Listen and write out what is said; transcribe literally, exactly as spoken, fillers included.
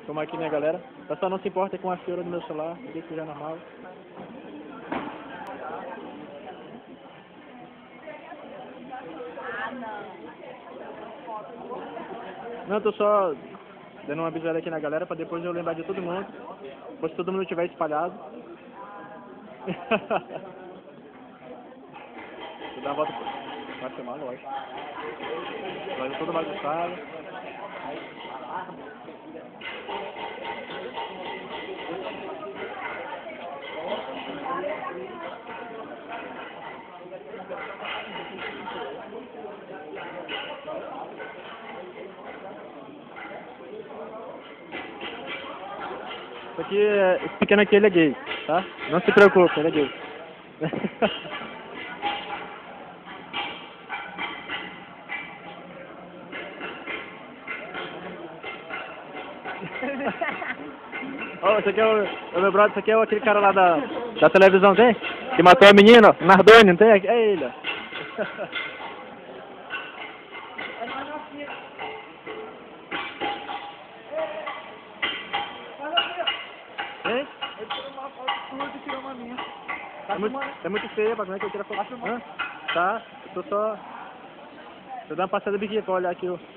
Como aqui, minha galera. O pessoal não se importa com a fila do meu celular, deixa que já é normal. Não, tô só dando uma avisada aqui na galera pra depois eu lembrar de todo mundo. Depois se todo mundo estiver espalhado. Vou dar a volta. Vai filmar, lógico. Vai todo bagunçado. Isso aqui, esse pequeno aqui, ele é gay, tá? Não se preocupe, ele é gay. Oh, esse aqui é o, o meu brother, esse aqui é aquele cara lá da, da televisão, tem? Que matou a menina, ó, Nardoni, não tem? É ele, ó. Hein? Ele tirou uma foto sua e tirou uma minha. Tá É muito, é muito feia, pra como é que eu tiro a foto? Hã? Tá, eu tô só... Tô dando uma passada biquinha pra olhar aqui, ó.